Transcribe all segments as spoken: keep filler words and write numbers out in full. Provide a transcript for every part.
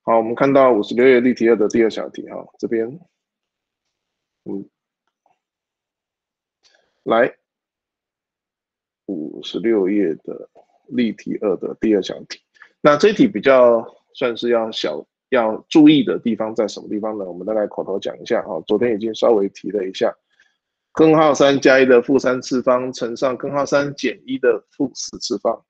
好，我们看到五十六页例题二的第二小题哈，这边，嗯，来五十六页的例题二的第二小题。那这一题比较算是要小要注意的地方在什么地方呢？我们大概口头讲一下哈，昨天已经稍微提了一下，根号三加一的负三次方乘上根号三减一的负四次方。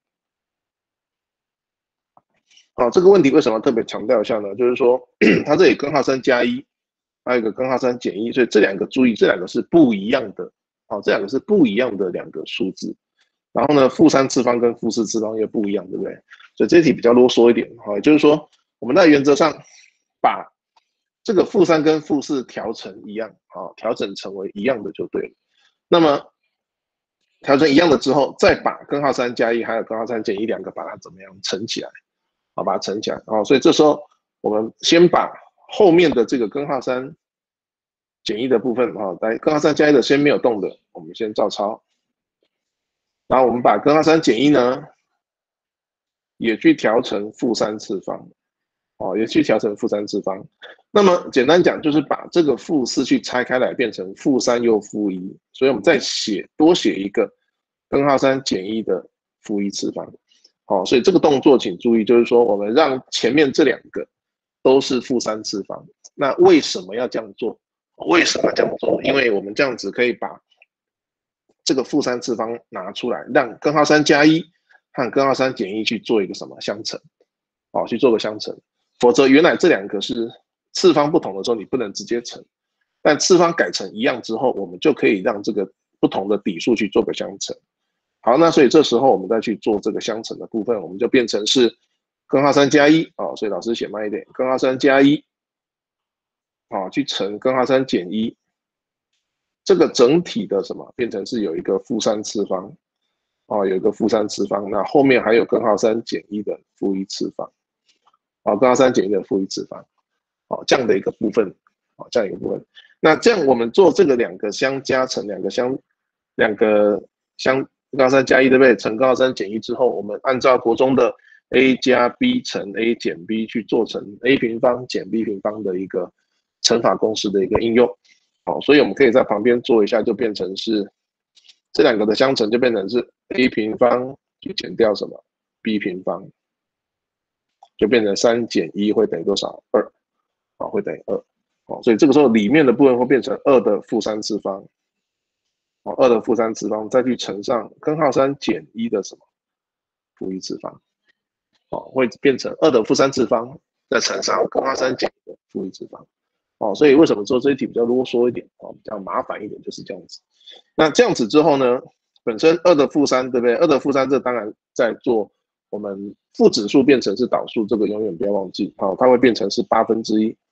好，这个问题为什么特别强调一下呢？就是说，它这里根号三加一，还有一个根号三减一，所以这两个注意，这两个是不一样的。好，这两个是不一样的两个数字。然后呢，负三次方跟负四次方也不一样，对不对？所以这题比较啰嗦一点。好，也就是说，我们在原则上把这个负三跟负四调成一样，好，调整成为一样的就对了。那么调成一样的之后，再把根号三加一还有根号三减一两个把它怎么样乘起来？好，把它乘起来。哦，所以这时候我们先把后面的这个根号三减一的部分，啊，来根号三加一的先没有动的，我们先照抄。然后我们把根号三减一呢，也去调成负三次方，哦，也去调成负三次方。那么简单讲，就是把这个负四去拆开来，变成负三又负一，所以我们再写多写一个根号三减一的负一次方。好，所以这个动作请注意，就是说我们让前面这两个都是负三次方。那为什么要这样做？为什么要这样做？因为我们这样子可以把这个负三次方拿出来，让根号三加一和根号三减一去做一个什么相乘，好，去做个相乘。否则原来这两个是次方不同的时候，你不能直接乘。但次方改成一样之后，我们就可以让这个不同的底数去做个相乘。好，那所以这时候我们再去做这个相乘的部分，我们就变成是根号三加一啊，所以老师写慢一点，根号三加一，啊，去乘根号三减一，这个整体的什么变成是有一个负三次方，哦，有一个负三次方，那后面还有根号三减一的负一次方，哦，根号三减一的负一次方，哦，这样的一个部分，哦，这样一个部分。那这样我们做这个两个相加乘，两个相两个相根号三加一，对不对？乘根号三减一之后，我们按照国中的 a 加 b 乘 a 减 b 去做成 a 平方减 b 平方的一个乘法公式的一个应用。好，所以我们可以在旁边做一下，就变成是这两个的相乘，就变成是 a 平方去减掉什么 b 平方，就变成三减一会等于多少？二，好，会等于二。好，所以这个时候里面的部分会变成二的负三次方，好，二的负三次方再去乘上根号三减一的什么负一次方，好，会变成二的负三次方再乘上根号三减一的负一次方。哦，所以为什么做这一题比较啰嗦一点，哦，比较麻烦一点，就是这样子。那这样子之后呢，本身二的负三，对不对？二的负三，这当然在做我们负指数变成是导数，这个永远不要忘记，好，它会变成是八分之一。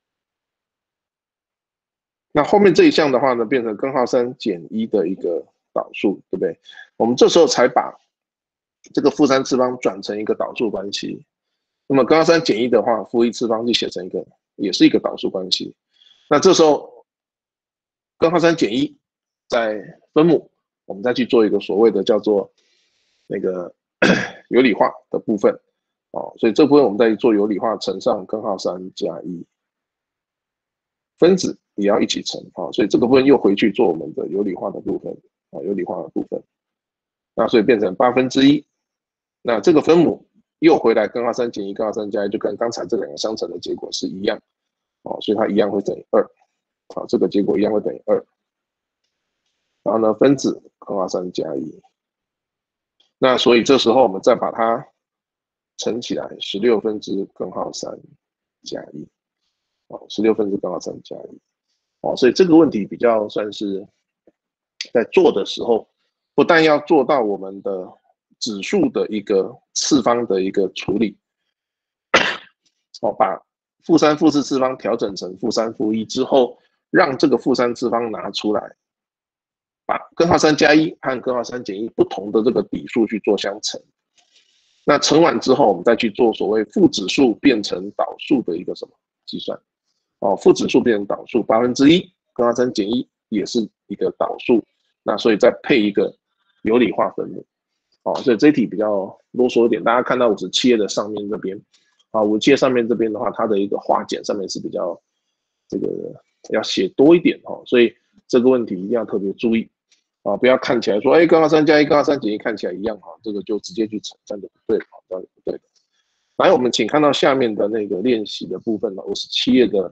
那后面这一项的话呢，变成根号三减一的一个导数，对不对？我们这时候才把这个负三次方转成一个导数关系。那么根号三减一的话，负一次方就写成一个，也是一个导数关系。那这时候根号三减一在分母，我们再去做一个所谓的叫做那个有理化的部分，哦，所以这部分我们再做有理化乘上根号三加一，分子也要一起乘，啊，所以这个部分又回去做我们的有理化的部分，啊，有理化的部分，那所以变成八分之一，那这个分母又回来根号三减一，根号三加一，就跟刚才这两个相乘的结果是一样，哦，所以它一样会等于二，好，这个结果一样会等于二。然后呢，分子根号三加一，那所以这时候我们再把它乘起来，十六分之根号三加一，哦，十六分之根号三加一，哦，所以这个问题比较算是在做的时候，不但要做到我们的指数的一个次方的一个处理，哦，把负三、负四次方调整成负三、负一之后，让这个负三次方拿出来，把根号三加一和根号三减一不同的这个底数去做相乘。那乘完之后，我们再去做所谓负指数变成导数的一个什么计算？哦，负指数变成导数，八分之一，根号三减一也是一个导数。那所以再配一个有理化分母。哦，所以这一题比较啰嗦一点，大家看到五十七页的上面这边， 啊，武器上面这边的话，它的一个化简上面是比较这个要写多一点哈，所以这个问题一定要特别注意啊，不要看起来说，哎，根号三加一，根号三减一看起来一样哈，这个就直接去乘，这样就不对了，这样就不对的。来，我们请看到下面的那个练习的部分了，五十七页的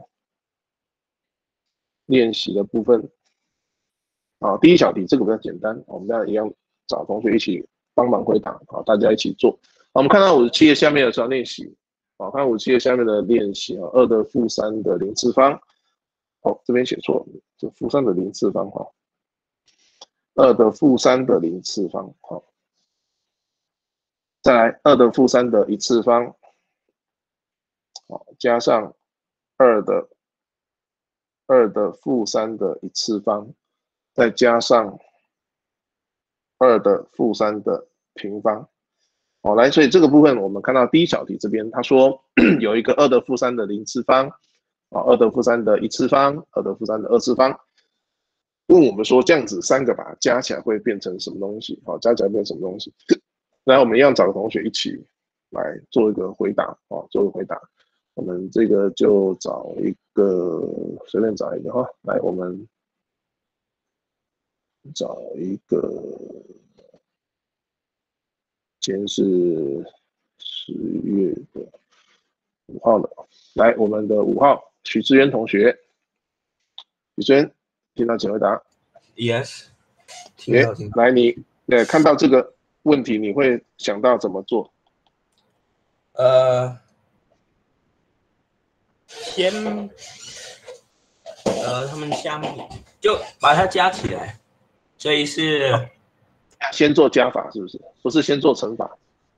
练习的部分。啊，第一小题这个比较简单，我们大家一样找同学一起帮忙回答，好，大家一起做。我们看到五十七页下面的小练习，好，看五十七页下面的练习啊，二的负三的零次方，哦，这边写错了，这负三的零次方哈，二的负三的零次方，好，再来二的负三的一次方，好，加上二的二的负三的一次方。再加上二的负三的平方，好，来，所以这个部分我们看到第一小题这边，他说有一个二的负三的零次方，啊，二的负三的一次方，二的负三的二次方，问我们说这样子三个把它加起来会变成什么东西？好，加起来变成什么东西？来，我们一样找个同学一起来做一个回答，啊，做一个回答。我们这个就找一个随便找一个哈，来，我们。找一个，今天是十月的五号的，来，我们的五号许志渊同学，许志渊，听到请回答。 Yes， 听到听到。 来，你呃看到这个问题，你会想到怎么做？ 呃，先，呃，他们下面就把它加起来。所以是先做加法，是不是？不是先做乘法。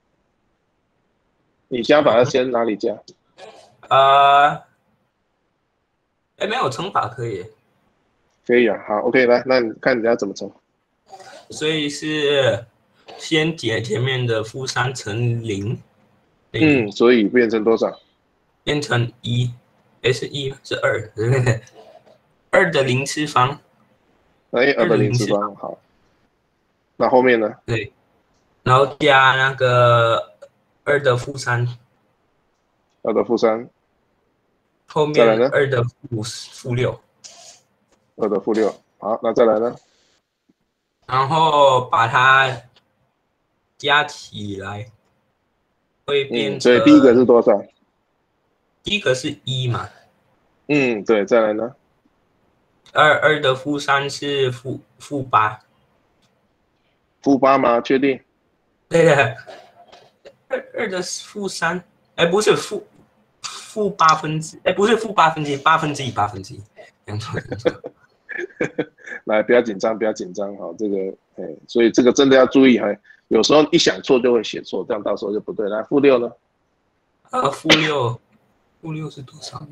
你加法要先哪里加？ 呃，哎，没有乘法可以。 可以啊，好 ，OK， 来，那你看你要怎么乘？ 所以是先解前面的负三乘零。 嗯，所以变成多少？ 变成一，哎，是一是二，对不对？二的零次方。 哎，二的零次方，好。那后面呢？ 对，然后加那个二的负三。 二的负三。 后面二的负负六。 二的负六，好，那再来呢？ 然后把它加起来，会变成。 嗯，所以第一个是多少？ 第一个是一嘛。 嗯，对，再来呢？ 二二的负三是负负八， 负八吗？确定？ 对的，二二的负三，哎，不是负负八分之，哎，不是负八分之一，八分之一，八分之一，讲错讲错。 来，不要紧张，不要紧张，好，这个，哎，所以这个真的要注意，还有时候一想错就会写错，这样到时候就不对。来，负六呢？ 呃，负六，负六是多少呢？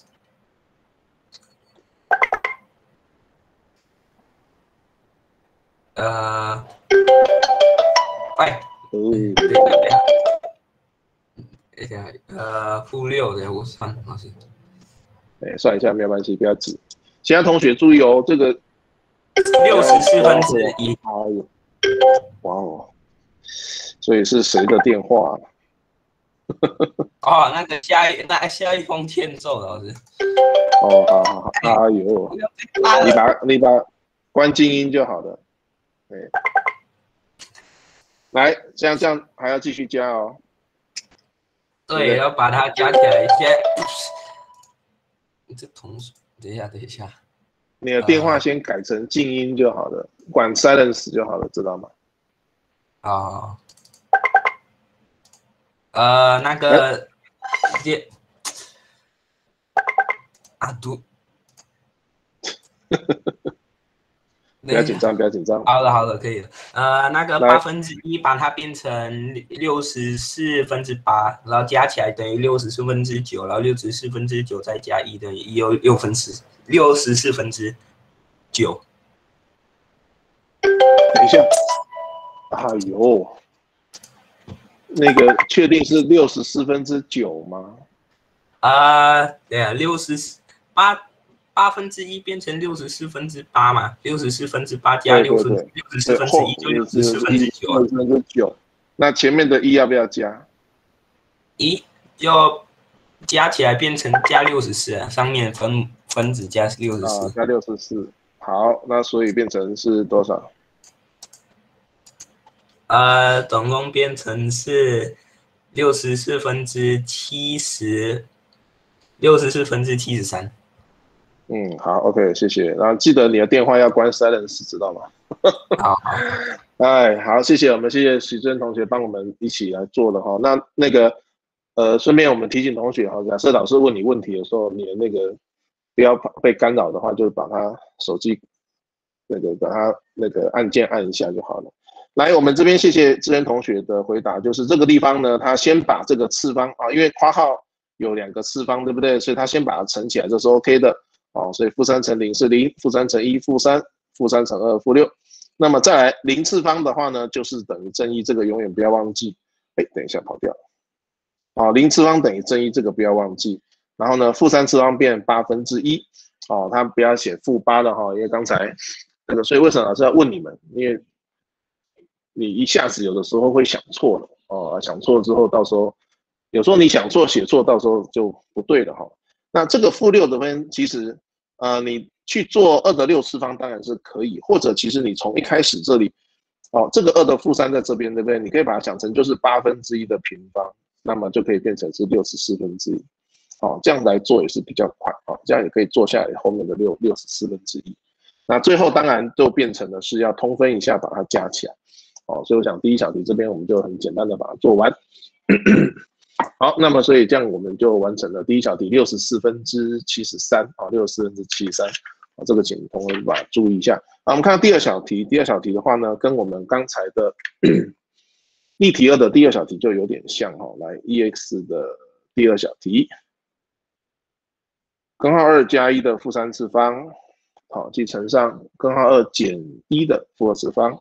呃，哎， 哦， 对对对，等一下，呃，负六的我算好像， 哎，算一下没有关系，不要急。其他同学注意哦，这个六十四分之一。 哎呦，哇哦，所以是谁的电话？ 哦，那个下一那下一封欠揍老师。 哦，好好好，哎呦，你把你把关静音就好了。对，来，像这样还要继续加哦。 对，要把它加起来。先，这同时，等一下，等一下， 你的电话先改成静音就好了，管 silence 就好了，知道吗？ 啊，呃，那个直接啊读。 不要紧张，不要紧张。 好的，好的，可以了。呃，那个八分之一，把它变成六十四分之八，然后加起来等于六十四分之九，然后六十四分之九再加一等于一又六分之六十四分之九。 等一下，哎呦，那个确定是六十四分之九吗？ 啊，对啊，六十八。八分之一变成六十四分之八嘛，六十四分之八加六分六十四分之一就六十四分之九。 六十四分之九，那前面的一要不要加？ 一要加起来变成加六十四，上面分分子加六十四， 加六十四。好，那所以变成是多少？ 呃，总共变成是六十四分之七十，六十四分之七十三。 嗯，好 ，OK， 谢谢。然后记得你的电话要关 silence， 知道吗？ 好，好， 哎，好，谢谢我们，谢谢徐真同学帮我们一起来做的哈。那那个，呃，顺便我们提醒同学哈，假设老师问你问题的时候，你的那个不要被干扰的话，就把他手机那个把他那个按键按一下就好了。来，我们这边谢谢志恩同学的回答，就是这个地方呢，他先把这个次方啊，因为括号有两个次方，对不对？所以他先把它乘起来，这是 OK 的哦。所以负三乘零是零，负三乘一负三，负三乘二负六。那么再来零次方的话呢，就是等于正一，这个永远不要忘记。哎，等一下跑掉了。哦，零次方等于正一，这个不要忘记。然后呢，负三次方变八分之一。哦，他不要写负八的哈，因为刚才那个，所以为什么老师要问你们？因为你一下子有的时候会想错了哦，想错之后，到时候有时候你想错写错，到时候就不对了哈。那这个负六的分，其实呃，你去做二的六次方当然是可以，或者其实你从一开始这里，哦，这个二的负三在这边，对不对？你可以把它想成就是八分之一的平方，那么就可以变成是六十四分之一，哦，这样来做也是比较快啊，哦，这样也可以做下来后面的六六十四分之一。那最后当然就变成了是要通分一下，把它加起来。哦，所以我想第一小题这边我们就很简单的把它做完。好，那么所以这样我们就完成了第一小题六十四分之七十三啊，六十四分之七十三啊，这个请同学把注意一下。啊，我们看到第二小题，第二小题的话呢，跟我们刚才的例题二的第二小题就有点像哈。来 E X 的第二小题，根号二加一的负三次方，好，即乘上根号二减一的负二次方。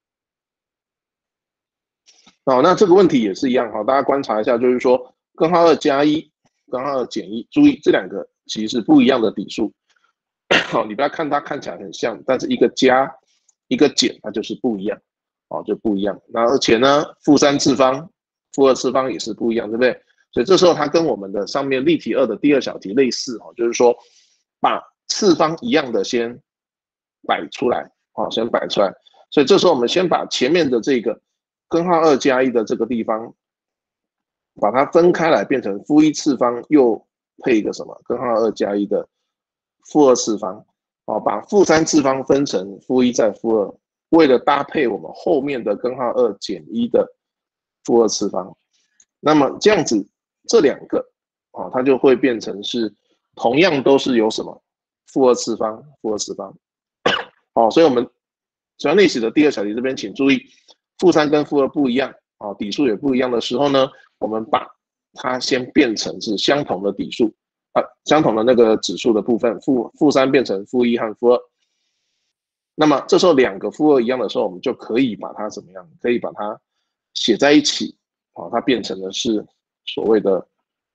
好，那这个问题也是一样哈，大家观察一下，就是说根号二加一，根号二减一，注意这两个其实是不一样的底数。好，你不要看它看起来很像，但是一个加一个减，它就是不一样，哦，就不一样。那而且呢，负三次方、负二次方也是不一样，对不对？所以这时候它跟我们的上面例题二的第二小题类似哈，就是说把次方一样的先摆出来，好，先摆出来。所以这时候我们先把前面的这个根号二加一的这个地方，把它分开来，变成负一次方，又配一个什么？根号二加一的负二次方，哦，把负三次方分成负一再负二，为了搭配我们后面的根号二减一的负二次方，那么这样子这两个，哦，它就会变成是同样都是有什么负二次方，负二次方，哦，所以我们只要内写的第二小题这边，请注意。负三跟负二不一样啊，底数也不一样的时候呢，我们把它先变成是相同的底数啊，相同的那个指数的部分，负负三变成负一和负二。那么这时候两个负二一样的时候，我们就可以把它怎么样？可以把它写在一起啊，它变成的是所谓的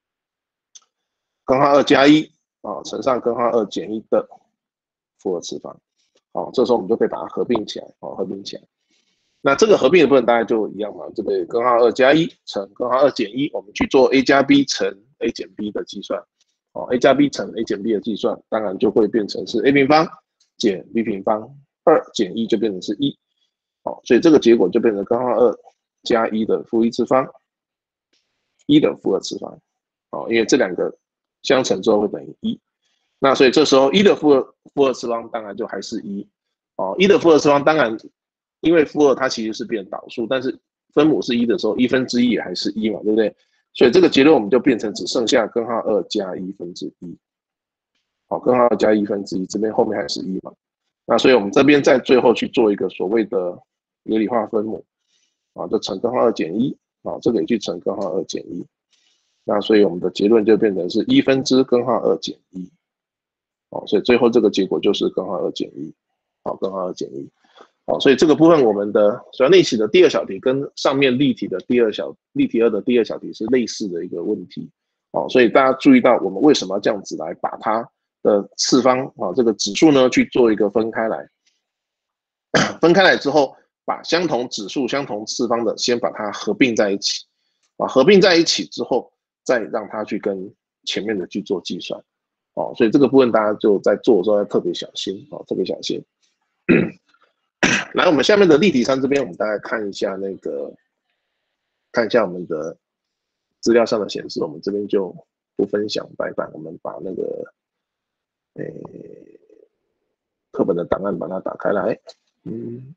根号二加一啊乘上根号二减一的负二次方。好，这时候我们就可以把它合并起来啊，合并起来。那这个合并的部分大概就一样嘛，这个根号二加一乘根号二减一，我们去做 a 加 b 乘 a 减 b 的计算，哦 ，a 加 b 乘 a 减 b 的计算，当然就会变成是 a 平方减 b 平方，二减一就变成是一，哦，所以这个结果就变成根号二加一的负一次方，一的负二次方，哦，因为这两个相乘之后会等于一，那所以这时候一的负二负二次方当然就还是一，哦，一的负二次方当然。因为负二它其实是变导数，但是分母是一的时候，一分之一也还是一嘛，对不对？所以这个结论我们就变成只剩下根号二加一分之一，好，根号二加一分之一，这边后面还是一嘛。那所以我们这边在最后去做一个所谓的有理化分母，啊，就乘根号二减一，啊，这个也去乘根号二减一。那所以我们的结论就变成是一分之根号二减一，好，所以最后这个结果就是根号二减一，好，根号二减一。好，所以这个部分我们的主要内写的第二小题跟上面例题的第二小例题二的第二小题是类似的一个问题。好，所以大家注意到我们为什么要这样子来把它的次方啊这个指数呢去做一个分开来，分开来之后，把相同指数、相同次方的先把它合并在一起，啊，合并在一起之后， 再让它去跟前面的去做计算。哦，所以这个部分大家就在做的时候要特别小心，哦，特别小心。来，我们下面的例题三这边，我们大概看一下那个，看一下我们的资料上的显示，我们这边就不分享白板，我们把那个，诶，课本的档案把它打开来，嗯，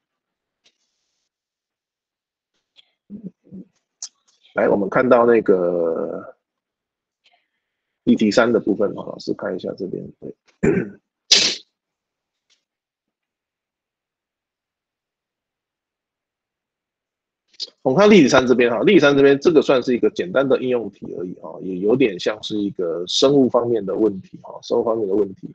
来，我们看到那个例题三的部分，老师看一下这边，对。我们看例题三这边哈，例题三这边这个算是一个简单的应用题而已哈，也有点像是一个生物方面的问题哈，生物方面的问题。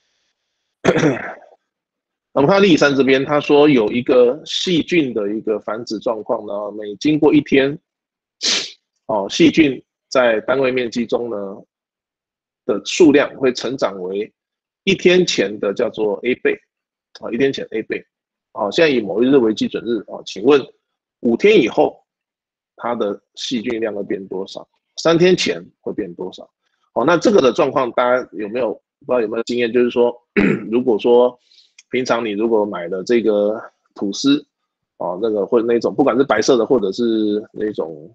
我们看例题三这边，他说有一个细菌的一个繁殖状况呢，每经过一天，哦，细菌在单位面积中呢的数量会成长为一天前的叫做 A 倍，啊，一天前 A 倍，好，现在以某一日为基准日啊，请问五天以后它的细菌量会变多少？三天前会变多少？好，那这个的状况大家有没有不知道有没有经验？就是说，如果说平常你如果买的这个吐司，哦，那个或者那种不管是白色的或者是那种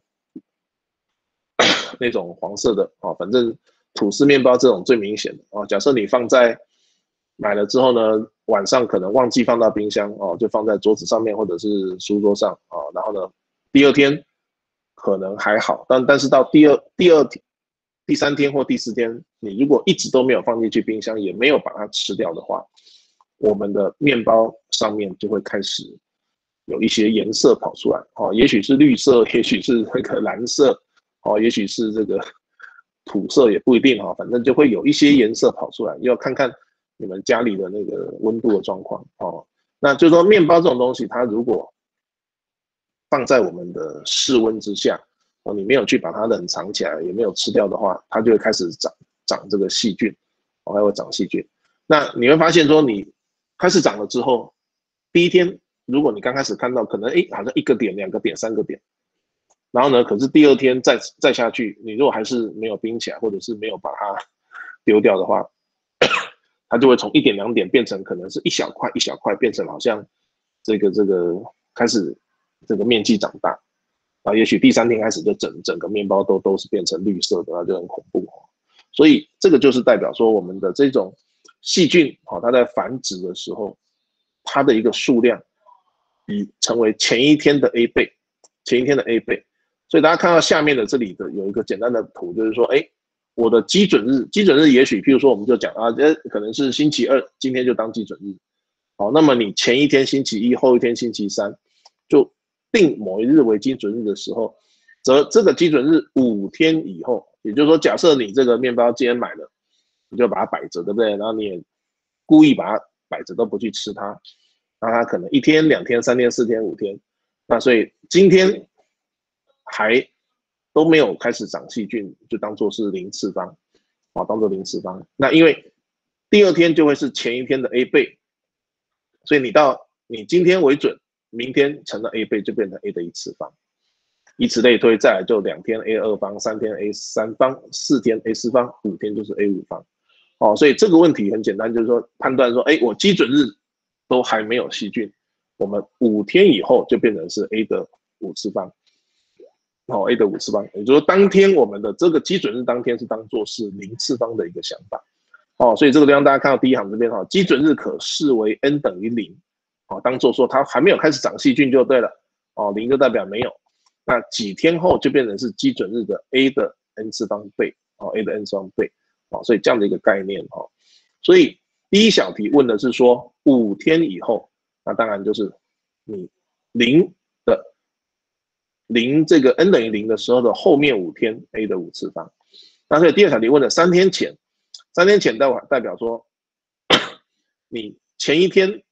那种黄色的，哦，反正吐司面包这种最明显的哦。假设你放在买了之后呢，晚上可能忘记放到冰箱哦，就放在桌子上面或者是书桌上啊、哦，然后呢，第二天可能还好，但但是到第二第二天、第三天或第四天，你如果一直都没有放进去冰箱，也没有把它吃掉的话，我们的面包上面就会开始有一些颜色跑出来哦，也许是绿色，也许是那个蓝色哦，也许是这个土色，也不一定哈，反正就会有一些颜色跑出来，要看看你们家里的那个温度的状况哦。那就是说，面包这种东西，它如果放在我们的室温之下，哦，你没有去把它冷藏起来，也没有吃掉的话，它就会开始长长这个细菌，哦，还会长细菌。那你会发现说，你开始长了之后，第一天如果你刚开始看到，可能哎好像一个点、两个点、三个点，然后呢，可是第二天再再下去，你如果还是没有冰起来，或者是没有把它丢掉的话，它就会从一点两点变成可能是一小块一小块，变成好像这个这个开始这个面积长大啊，也许第三天开始就整整个面包都都是变成绿色的，那就很恐怖哦。所以这个就是代表说我们的这种细菌哦，它在繁殖的时候，它的一个数量比成为前一天的 A 倍，前一天的 A 倍。所以大家看到下面的这里的有一个简单的图，就是说，哎，我的基准日，基准日也许，譬如说我们就讲啊，这可能是星期二，今天就当基准日。好，那么你前一天星期一，后一天星期三，就定某一日为基准日的时候，则这个基准日五天以后，也就是说，假设你这个面包今天买了，你就把它摆着，对不对？然后你也故意把它摆着都不去吃它，那它可能一天、两天、三天、四天、五天，那所以今天还都没有开始长细菌，就当做是零次方，啊，当做零次方。那因为第二天就会是前一天的 A 倍，所以你到你今天为准，明天乘了 A 倍就变成 A 的一次方，以此类推，再来就两天 A 二方，三天 A 三方，四天 A 四方，五天就是 A 五方。哦，所以这个问题很简单，就是说判断说，哎，我基准日都还没有细菌，我们五天以后就变成是 A 的五次方。哦 ，A 的五次方，也就是说，当天我们的这个基准日当天是当做是零次方的一个想法。哦，所以这个地方大家看到第一行这边哈、哦，基准日可视为 n 等于零，哦，当做说它还没有开始长细菌就对了。哦，零就代表没有。那几天后就变成是基准日的 A 的 n 次方倍，哦 ，A 的 n 次方倍，哦，所以这样的一个概念哈、哦。所以第一小题问的是说五天以后，那当然就是你零的。零这个 n 等于零的时候的后面五天 a 的五次方，那所以第二小题问的三天前，三天前代代表说，你前一天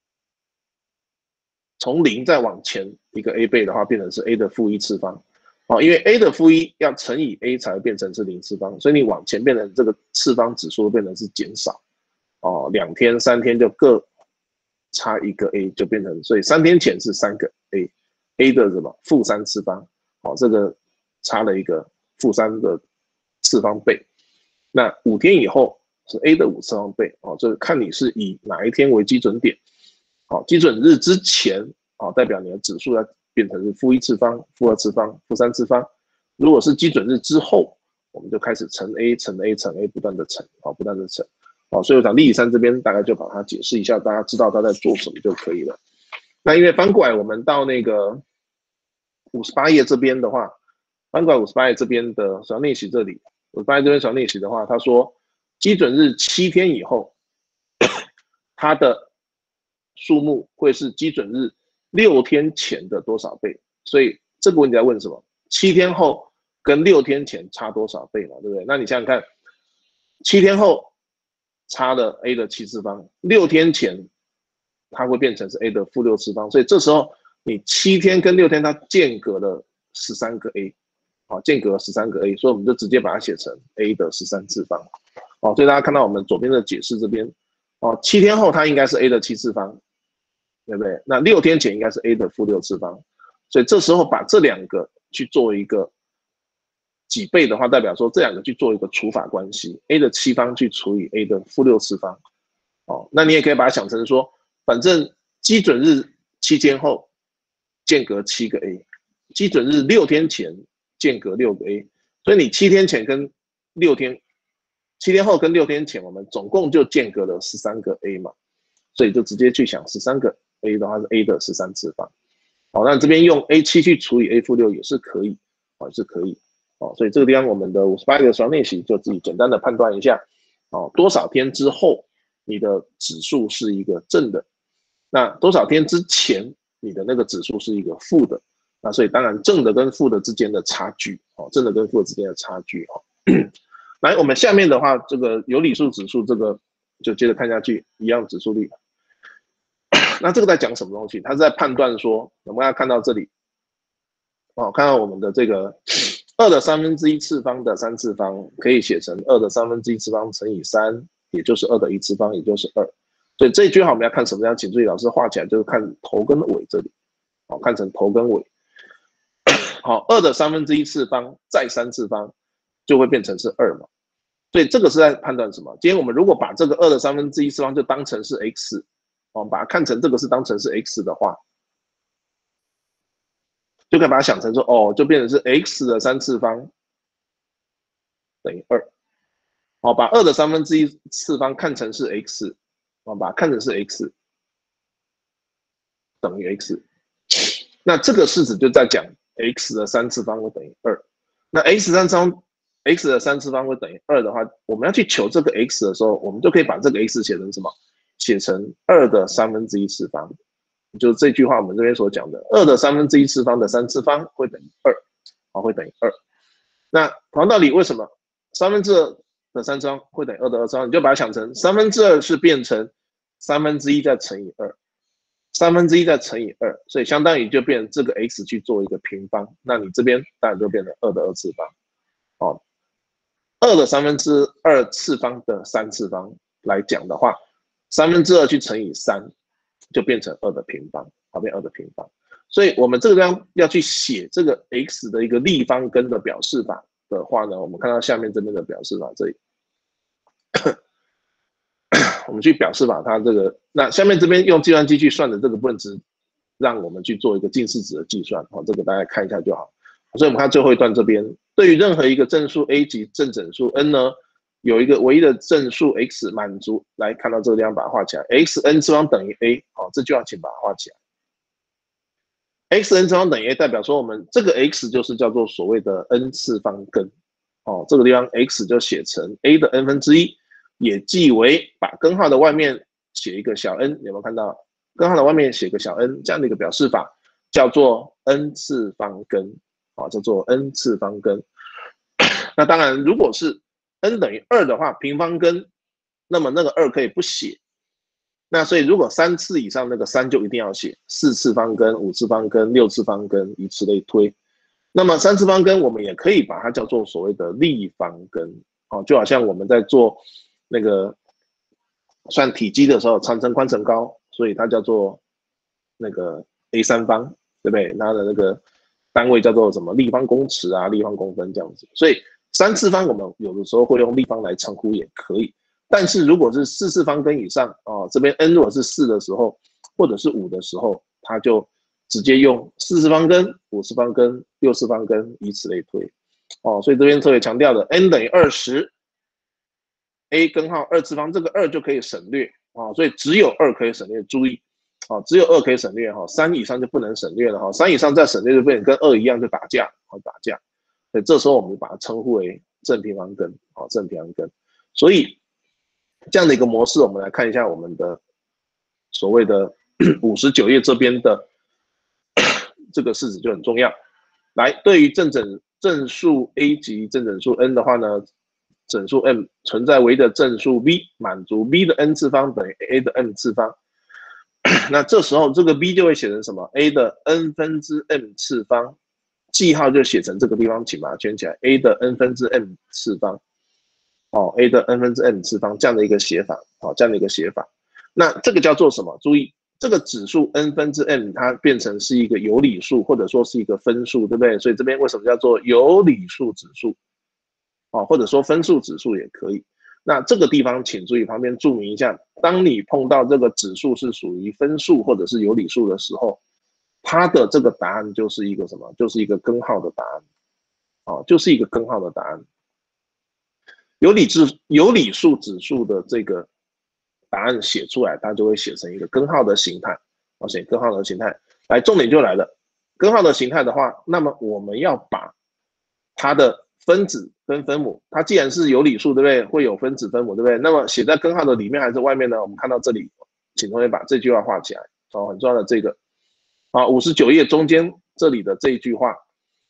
从零再往前一个 a 倍的话，变成是 a 的负一次方，哦，因为 a 的负一要乘以 a 才会变成是零次方，所以你往前变成这个次方指数变成是减少，哦，两天三天就各差一个 a 就变成，所以三天前是三个 a。A 的什么负三次方，好、哦，这个差了一个负三的次方倍。那五天以后是 a 的五次方倍，哦，这看你是以哪一天为基准点，好，基准日之前，好，代表你的指数要变成是负一次方、负二次方、负三次方。如果是基准日之后，我们就开始乘 a 乘 a 乘 a 不断的乘，好，不断的乘，好，所以我讲例三这边大概就把它解释一下，大家知道他在做什么就可以了。那因为翻过来，我们到那个五十八页这边的话，翻过来五十八页这边的小练习这里，五十八页这边小练习的话，他说基准日七天以后，它的数目会是基准日六天前的多少倍？所以这个问题在问什么？七天后跟六天前差多少倍嘛，对不对？那你想想看，七天后差了 a 的七次方，六天前它会变成是 a 的负六次方，所以这时候你七天跟六天它间隔了十三个 a， 好，间隔了十三个 a， 所以我们就直接把它写成 a 的十三次方，好，所以大家看到我们左边的解释这边，哦，七天后它应该是 a 的七次方，对不对？那六天前应该是 a 的负六次方，所以这时候把这两个去做一个几倍的话，代表说这两个去做一个除法关系 ，a 的七方去除以 a 的负六次方，哦，那你也可以把它想成说，反正基准日七天后间隔七个 a， 基准日六天前间隔六个 a， 所以你七天前跟六天，七天后跟六天前，我们总共就间隔了十三个 a 嘛，所以就直接去想十三个 a 的话是 a 的十三次方，好，那这边用 a 七去除以 a 负六也是可以，哦，是可以。哦，所以这个地方我们的五十八个双练习就自己简单的判断一下，哦，多少天之后你的指数是一个正的，那多少天之前你的那个指数是一个负的，那所以当然正的跟负的之间的差距，哦，正的跟负的之间的差距，哦，来我们下面的话，这个有理数指数这个就接着看下去，一样指数率，那这个在讲什么东西？它是在判断说，我们要看到这里，哦，看到我们的这个。二的三分之一次方的三次方可以写成二的三分之一次方乘以三，也就是二的一次方，也就是二。所以这一句话我们要看什么样？请注意，老师画起来就是看头跟尾这里，好，看成头跟尾。好，二的三分之一次方再三次方就会变成是二嘛。所以这个是在判断什么？今天我们如果把这个二的三分之一次方就当成是 x， 我们把它看成这个是当成是 x 的话。就可以把它想成说，哦，就变成是 x 的三次方等于二，好，把二的三分之一次方看成是 x， 好，把它看成是 x 等于 x， 那这个式子就在讲 x 的三次方会等于二，那 x 三次方 x 的三次方会等于二的话，我们要去求这个 x 的时候，我们就可以把这个 x 写成什么？写成二的三分之一次方。就是这句话，我们这边所讲的，二的三分之一次方的三次方会等于二，好，会等于二。那同样道理，为什么三分之二的三次方会等于二的二次方？你就把它想成三分之二是变成三分之一再乘以二，三分之一再乘以二，所以相当于就变成这个 x 去做一个平方，那你这边当然就变成二的二次方，哦，二的三分之二次方的三次方来讲的话，三分之二去乘以三。就变成二的平方，好，变二的平方。所以我们这个地方要去写这个 x 的一个立方根的表示法的话呢，我们看到下面这边的表示法这里，我们去表示法它这个，那下面这边用计算机去算的这个部分值，让我们去做一个近似值的计算，好，这个大家看一下就好。所以我们看最后一段这边，对于任何一个正数 a 及正整数 n 呢？有一个唯一的正数 x 满足，来看到这个地方把它画起来 ，xn 次方等于 a， 好，这句话请把它画起来。xn 次方等于 a 代表说我们这个 x 就是叫做所谓的 n 次方根，哦，这个地方 x 就写成 a 的 n 分之一，也即为把根号的外面写一个小 n， 有没有看到？根号的外面写个小 n 这样的一个表示法，叫做 n 次方根，好，叫做 n 次方根。那当然，如果是n 等于二的话，平方根，那么那个二可以不写。那所以如果三次以上，那个三就一定要写，四次方根、五次方根、六次方根，以此类推。那么三次方根，我们也可以把它叫做所谓的立方根，哦，就好像我们在做那个算体积的时候，长乘、宽乘、高，所以它叫做那个 a 三方，对不对？它的那个单位叫做什么立方公尺啊、立方公分这样子，所以。 三次方我们有的时候会用立方来称呼也可以，但是如果是四次方根以上哦，这边 n 如果是四的时候，或者是五的时候，它就直接用四次方根、五次方根、六次方根，以此类推。哦，所以这边特别强调的 n 等于二十 ，a 根号二次方，这个二就可以省略啊、哦，所以只有二可以省略，注意。哦，只有二可以省略哈，三以上就不能省略了哈，三以上再省略就变成跟二一样就打架，好打架，所以这时候我们把它称呼为正平方根，好正平方根。所以这样的一个模式，我们来看一下我们的所谓的五十九页这边的这个式子就很重要。来，对于正整正数 a 及正整数 n 的话呢，整数 m 存在唯的正数 b 满足 b 的 n 次方等于 a 的 m 次方。那这时候这个 b 就会写成什么 ？a 的 n 分之 m 次方，记号就写成这个地方，请把它圈起来 ，a 的 n 分之 m 次方，哦 ，a 的 n 分之 m 次方这样的一个写法，哦，这样的一个写法。那这个叫做什么？注意，这个指数 n 分之 m 它变成是一个有理数，或者说是一个分数，对不对？所以这边为什么叫做有理数指数？哦，或者说分数指数也可以。那这个地方请注意旁边注明一下，当你碰到这个指数是属于分数或者是有理数的时候，它的这个答案就是一个什么？就是一个根号的答案，哦，就是一个根号的答案。有理指有理数指数的这个答案写出来，它就会写成一个根号的形态，哦，写根号的形态。来，重点就来了，根号的形态的话，那么我们要把它的分子跟分母，它既然是有理数，对不对？会有分子分母，对不对？那么写在根号的里面还是外面呢？我们看到这里，请同学把这句话画起来，哦，很重要的这个，好，五十九页中间这里的这一句话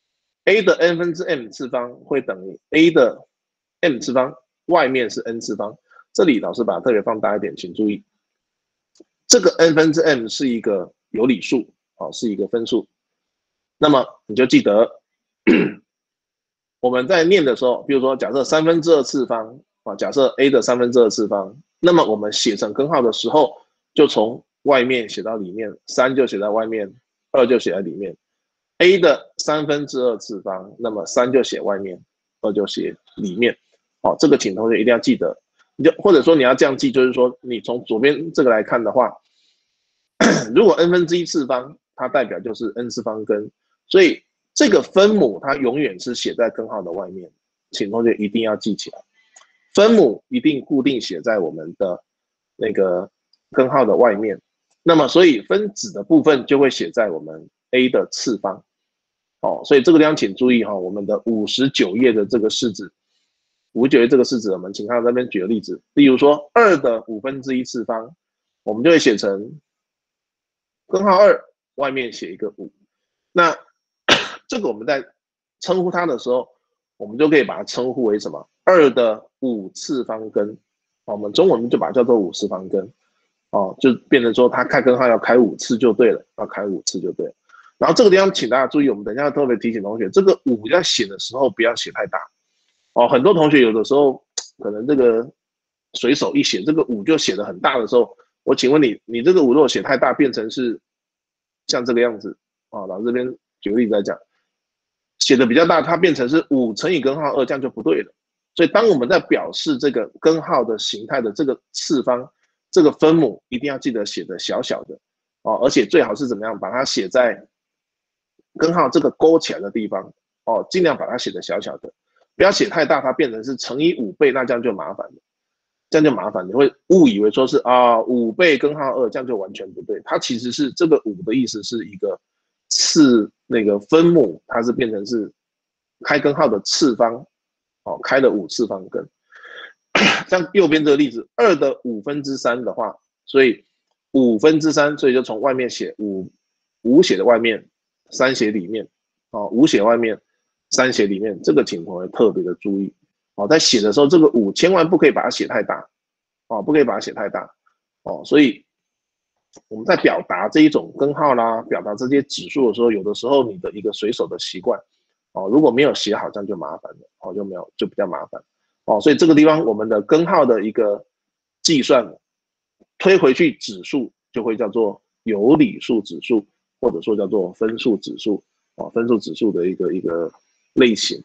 ，a 的 n 分之 m 次方会等于 a 的 m 次方，外面是 n 次方。这里老师把它特别放大一点，请注意，这个 n 分之 m 是一个有理数，哦，是一个分数。那么你就记得。我们在念的时候，比如说假设三分之二次方啊，假设 a 的三分之二次方，那么我们写成根号的时候，就从外面写到里面，三就写在外面，二就写在里面。a 的三分之二次方，那么三就写外面，二就写里面。好，这个请同学一定要记得。你就或者说你要这样记，就是说你从左边这个来看的话，如果 n 分之一次方，它代表就是 n 次方根，所以这个分母它永远是写在根号的外面，请同学一定要记起来，分母一定固定写在我们的那个根号的外面。那么，所以分子的部分就会写在我们 a 的次方。哦，所以这个地方请注意哈、哦，我们的五十九页的这个式子，五十九页这个式子，我们请看这边举个例子，例如说二的五分之一次方，我们就会写成根号二外面写一个五。那这个我们在称呼它的时候，我们就可以把它称呼为什么？二的五次方根，我们中文就把它叫做五次方根，哦，就变成说它开根号要开五次就对了，要开五次就对了。然后这个地方请大家注意，我们等一下特别提醒同学，这个五在写的时候不要写太大，哦，很多同学有的时候可能这个随手一写，这个五就写的很大的时候，我请问你，你这个五如果写太大，变成是像这个样子，啊、哦，老师这边举个例子来讲。写的比较大，它变成是五乘以根号二，这样就不对了。所以当我们在表示这个根号的形态的这个次方，这个分母一定要记得写的小小的哦，而且最好是怎么样，把它写在根号这个勾起来的地方哦，尽量把它写的小小的，不要写太大，它变成是乘以五倍，那这样就麻烦了，这样就麻烦，你会误以为说是啊五倍根号二，这样就完全不对。它其实是这个五的意思是一个次那个分母，它是变成是开根号的次方，哦，开了五次方根。像右边这个例子，二的五分之三的话，所以五分之三，所以就从外面写五，五写的外面，三写里面，哦，五写外面，三写里面，这个请同学特别的注意，哦，在写的时候，这个五千万不可以把它写太大，哦，不可以把它写太大，哦，所以。我们在表达这一种根号啦，表达这些指数的时候，有的时候你的一个随手的习惯，哦，如果没有写好，这样就麻烦了，哦，就没有就比较麻烦，哦，所以这个地方我们的根号的一个计算，推回去指数就会叫做有理数指数，或者说叫做分数指数，哦，分数指数的一个一个类型，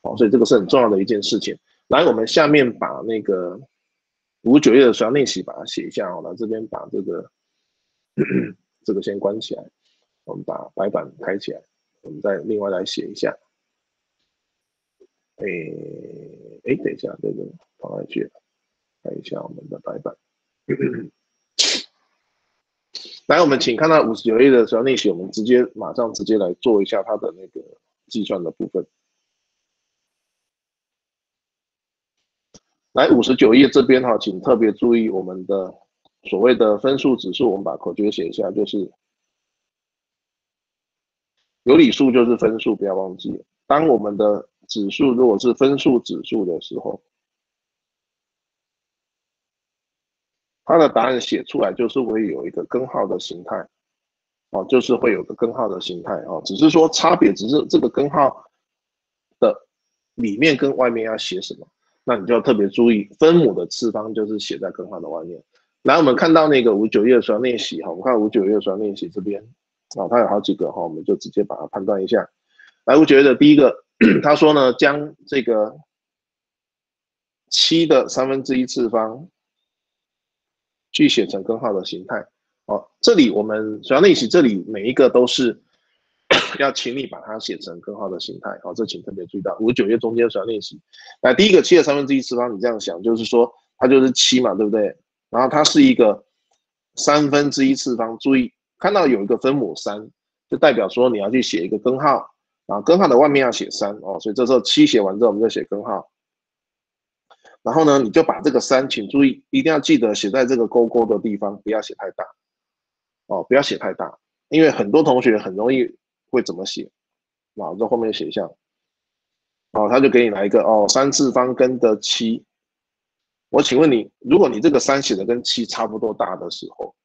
哦，所以这个是很重要的一件事情。来，我们下面把那个五九页的手要练习把它写一下哦，来这边把这个咳咳这个先关起来，我们把白板开起来，我们再另外来写一下。诶诶，等一下，这个放哪里去了？看一下我们的白板。来，我们请看到五十九页的时候练习，我们直接马上直接来做一下它的那个计算的部分。来，五十九页这边哈，请特别注意我们的所谓的分数指数，我们把口诀写一下，就是有理数就是分数，不要忘记。当我们的指数如果是分数指数的时候，它的答案写出来就是会有一个根号的形态，哦，就是会有个根号的形态哦，只是说差别只是这个根号的里面跟外面要写什么，那你就要特别注意，分母的次方就是写在根号的外面。来，我们看到那个五九页的时候练习哈，我们看五九页的时候练习这边啊，它有好几个哈，我们就直接把它判断一下。来，五九页的第一个，他说呢，将这个七的三分之一次方去写成根号的形态。哦，这里我们主要练习，这里每一个都是要请你把它写成根号的形态。好，这请特别注意到五十九页中间主要练习。那第一个七的三分之一次方，你这样想，就是说它就是七嘛，对不对？然后它是一个三分之一次方，注意看到有一个分母三，就代表说你要去写一个根号，然后根号的外面要写三哦，所以这时候七写完之后，我们就写根号。然后呢，你就把这个三，请注意，一定要记得写在这个勾勾的地方，不要写太大哦，不要写太大，因为很多同学很容易会怎么写，啊，在后面写一下，哦，他就给你来一个哦，三次方根的七。我请问你，如果你这个三写的跟七差不多大的时候，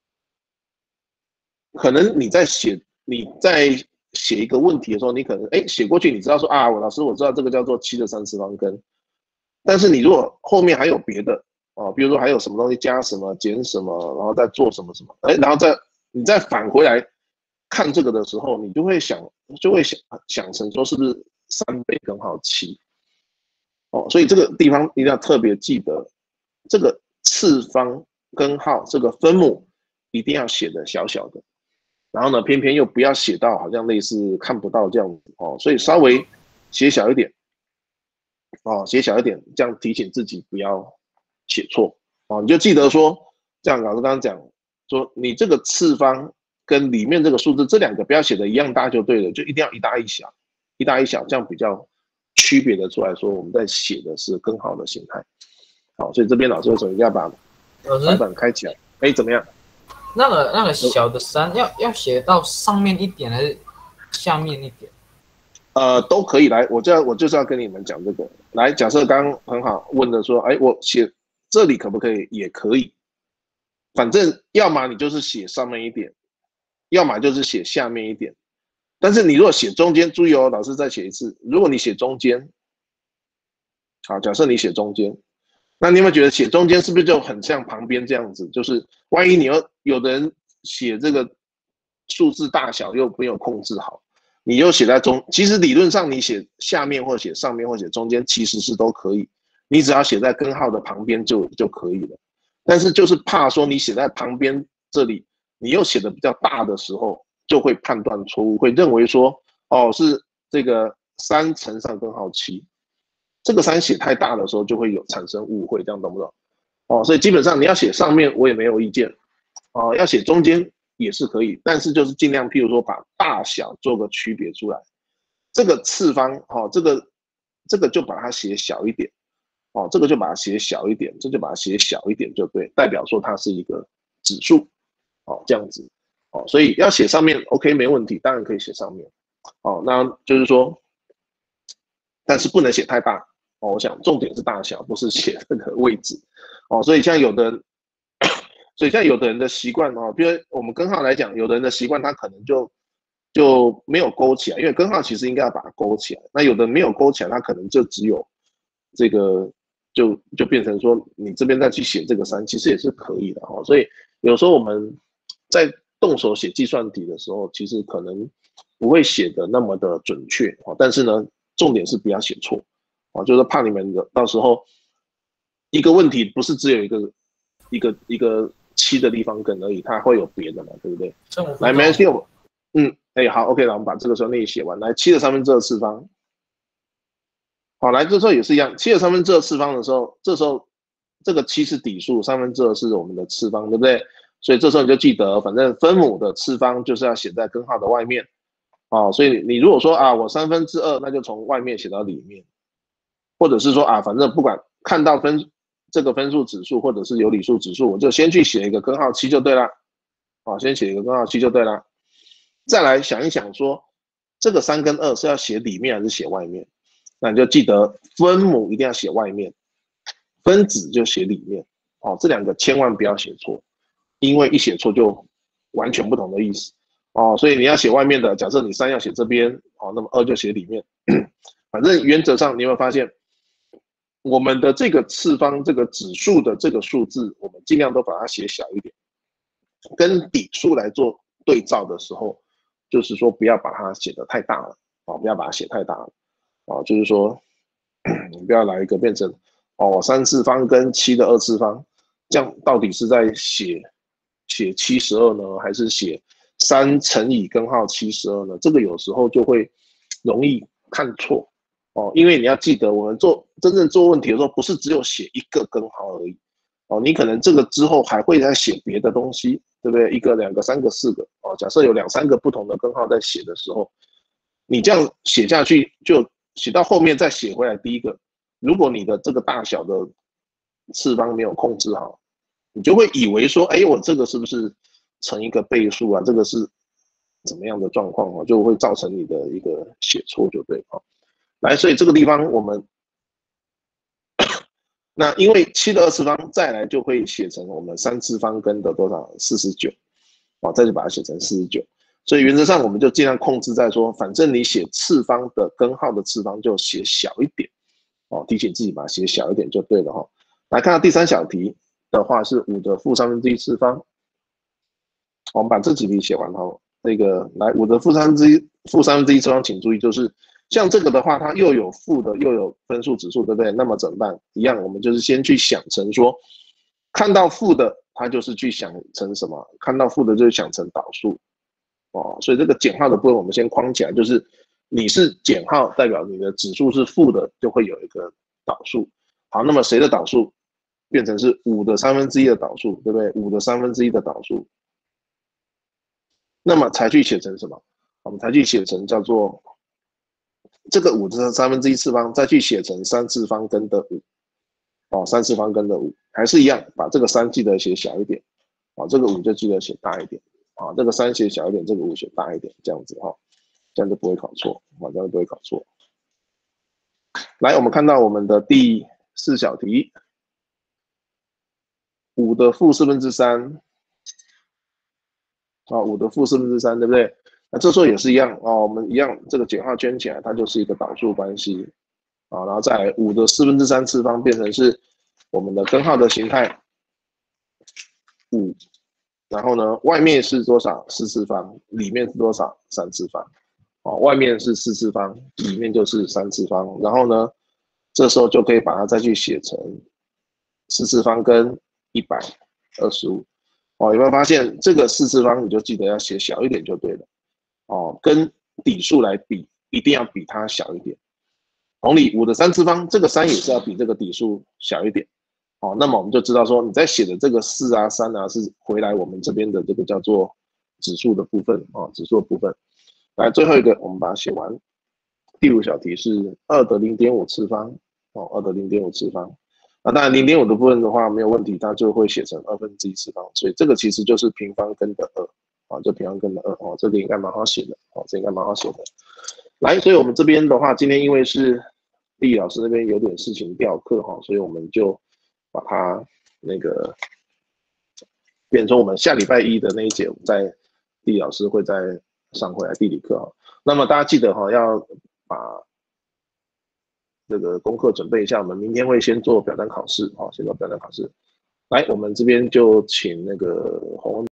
可能你在写你在写一个问题的时候，你可能哎写过去，你知道说啊，我老师我知道这个叫做七的三次方根。但是你如果后面还有别的哦，比如说还有什么东西加什么减什么，然后再做什么什么，哎，然后再你再返回来看这个的时候，你就会想就会想想成说是不是三倍根号七哦，所以这个地方一定要特别记得，这个次方根号这个分母一定要写的小小的，然后呢，偏偏又不要写到好像类似看不到这样子哦，所以稍微写小一点。哦，写小一点，这样提醒自己不要写错哦。你就记得说，这样老师刚刚讲说，你这个次方跟里面这个数字这两个不要写的一样大就对了，就一定要一大一小，一大一小，这样比较区别的出来说我们在写的是根号的形态。好，所以这边老师为什么一定要把白板开起来？哎，怎么样？ 那个那个小的三要要写到上面一点还是下面一点？ 呃，都可以来，我就要我就是要跟你们讲这个。来，假设刚刚很好问的说，哎，我写这里可不可以？也可以，反正要么你就是写上面一点，要么就是写下面一点。但是你如果写中间，注意哦，老师再写一次，如果你写中间，好，假设你写中间，那你有没有觉得写中间是不是就很像旁边这样子？就是万一你要有的人写这个数字大小又没有控制好。你又写在中，其实理论上你写下面或写上面或写中间其实是都可以，你只要写在根号的旁边就就可以了。但是就是怕说你写在旁边这里，你又写的比较大的时候，就会判断错误，会认为说哦是这个三乘上根号七，这个三写太大的时候就会有产生误会，这样懂不懂？哦，所以基本上你要写上面我也没有意见，哦，要写中间。也是可以，但是就是尽量，譬如说把大小做个区别出来。这个次方，哦，这个这个就把它写小一点，哦，这个就把它写小一点，这就把它写小一点就对，代表说它是一个指数，哦，这样子，哦，所以要写上面 ，OK 没问题，当然可以写上面，哦，那就是说，但是不能写太大，哦，我想重点是大小，不是写那个位置，哦，所以像有的。所以像有的人的习惯哦，比如我们根号来讲，有的人的习惯他可能就就没有勾起来，因为根号其实应该要把它勾起来。那有的没有勾起来，他可能就只有这个，就就变成说你这边再去写这个三，其实也是可以的哦。所以有时候我们在动手写计算题的时候，其实可能不会写的那么的准确哦，但是呢， 重点是不要写错啊，就是怕你们的到时候一个问题不是只有一个一个一个七的立方根而已，它会有别的嘛，对不对？来，没关系，我嗯，哎、欸，好 ，OK， 了，我们把这个顺利写完。来，七的三分之二次方，好，来，这时候也是一样，七的三分之二次方的时候，这时候这个七是底数，三分之二是我们的次方，对不对？所以这时候你就记得，反正分母的次方就是要写在根号的外面。哦，所以你如果说啊，我三分之二，那就从外面写到里面，或者是说啊，反正不管看到分这个分数指数或者是有理数指数，我就先去写一个根号七就对了。啊，先写一个根号七就对了。再来想一想说，这个三跟二是要写里面还是写外面？那你就记得分母一定要写外面，分子就写里面。哦，这两个千万不要写错，因为一写错就完全不同的意思。哦，所以你要写外面的，假设你三要写这边，哦，那么二就写里面。反正原则上你有没有发现，我们的这个次方这个指数的这个数字，我们尽量都把它写小一点，跟底数来做对照的时候，就是说不要把它写得太大了，哦，不要把它写太大了，哦，就是说你不要来一个变成哦三次方跟七的二次方，这样到底是在写写七十二呢，还是写三乘以根号七十二呢？这个有时候就会容易看错哦，因为你要记得，我们做真正做问题的时候，不是只有写一个根号而已哦，你可能这个之后还会再写别的东西，对不对？一个、两个、三个、四个哦，假设有两三个不同的根号在写的时候，你这样写下去，就写到后面再写回来第一个，如果你的这个大小的次方没有控制好，你就会以为说，哎，我这个是不是乘一个倍数啊？这个是怎么样的状况啊？就会造成你的一个写错，就对啊。来，所以这个地方我们，那因为七的二次方再来就会写成我们三次方根的多少四十九，啊，再就把它写成四十九。所以原则上我们就尽量控制在说，反正你写次方的根号的次方就写小一点，哦，提醒自己把它写小一点就对了哈、哦。来看到第三小题的话是五的负三分之一次方，我们把这几题写完后，那个来五的负三分之一负三分之一次方，请注意就是像这个的话，它又有负的又有分数指数，对不对？那么怎么办？一样，我们就是先去想成说，看到负的它就是去想成什么？看到负的就是想成导数。哦，所以这个减号的部分我们先框起来，就是你是减号，代表你的指数是负的，就会有一个导数。好，那么谁的导数变成是五的三分之一的导数，对不对？五的三分之一的导数，那么才去写成什么？我们才去写成叫做这个五的三分之一次方，再去写成三次方根的五。哦，三次方根的五还是一样，把这个三记得写小一点，啊，这个五就记得写大一点。啊，这个三写小一点，这个五写大一点，这样子哈、哦，这样就不会考错，啊，这样就不会考错。来，我们看到我们的第四小题，五的负四分之三，啊，五的负四分之三，对不对？那这时候也是一样哦，我们一样这个减号圈起来，它就是一个导数关系，啊，然后再来五的四分之三次方变成是我们的根号的形态五。然后呢，外面是多少？四次方，里面是多少？三次方。哦，外面是四次方，里面就是三次方。然后呢，这时候就可以把它再去写成四次方跟一百二十五。哦，有没有发现这个四次方你就记得要写小一点就对了。哦，跟底数来比，一定要比它小一点。同理，五的三次方，这个三也是要比这个底数小一点。哦，那么我们就知道说，你在写的这个四啊、三啊，是回来我们这边的这个叫做指数的部分啊、哦，指数的部分。来，最后一个我们把它写完。第五小题是二的零点五次方，哦，二的零点五次方。那当然零点五的部分的话没有问题，它就会写成二分之一次方，所以这个其实就是平方根的二，啊，就平方根的二，哦，这个应该蛮好写的，哦，这应该蛮好写的。来，所以我们这边的话，今天因为是地理老师那边有点事情调课哈，所以我们就把它那个变成我们下礼拜一的那一节，我们在地理老师会再上回来地理课哈。那么大家记得哈，要把这个功课准备一下，我们明天会先做表单考试，好，先做表单考试。来，我们这边就请那个洪